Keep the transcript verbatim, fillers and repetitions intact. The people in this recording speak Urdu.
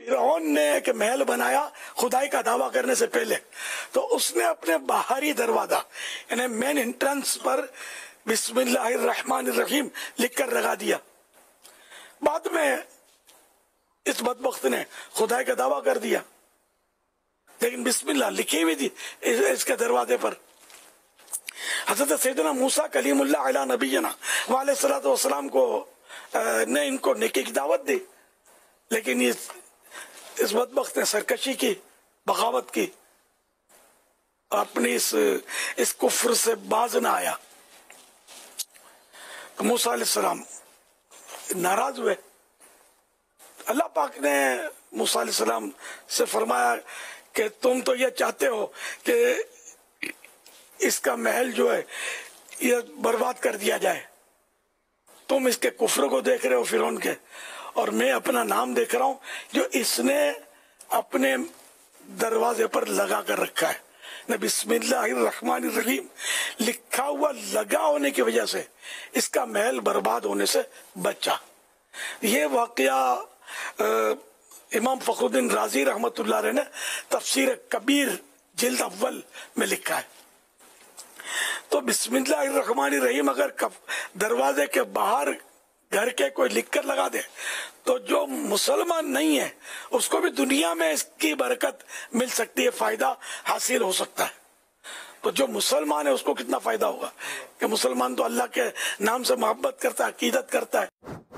فرعون نے ایک محل بنایا خدائی کا دعویٰ کرنے سے پہلے، تو اس نے اپنے باہری دروازہ یعنی مین انٹرنس پر بسم اللہ الرحمن الرحیم لکھ کر لگا دیا۔ بعد میں اس بدبخت نے خدائی کا دعویٰ کر دیا، لیکن بسم اللہ لکھی ہوئی تھی اس کے دروازے پر۔ حضرت سیدنا موسیٰ کلیم اللہ علیہ نبینا وعلیہ الصلوۃ والسلام کو نے ان کو نیکی کی دعوت دی، لیکن اس اس بدبخت نے سرکشی کی، بغاوت کی، اپنی اس اس کفر سے باز نہ آیا۔ موسیٰ علیہ السلام ناراض ہوئے۔ اللہ پاک نے موسیٰ علیہ السلام سے فرمایا کہ تم تو یہ چاہتے ہو کہ اس کا محل جو ہے یہ برباد کر دیا جائے، تم اس کے کفر کو دیکھ رہے ہو فرعون کے، اور میں اپنا نام دیکھ رہا ہوں جو اس نے اپنے دروازے پر لگا کر رکھا ہے۔ نہ بسم اللہ الرحمن الرحیم لکھا ہوا لگا ہونے کی وجہ سے اس کا محل برباد ہونے سے بچا۔ یہ واقعہ امام فخر الدین رازی رحمت اللہ علیہ نے تفسیر کبیر جلد اول میں لکھا ہے۔ تو بسم اللہ الرحمن الرحیم اگر دروازے کے باہر گھر کے کوئی لکھ کر لگا دے تو جو مسلمان نہیں ہے اس کو بھی دنیا میں اس کی برکت مل سکتی ہے، فائدہ حاصل ہو سکتا ہے۔ تو جو مسلمان ہے اس کو کتنا فائدہ ہوگا کہ مسلمان تو اللہ کے نام سے محبت کرتا ہے، عقیدت کرتا ہے۔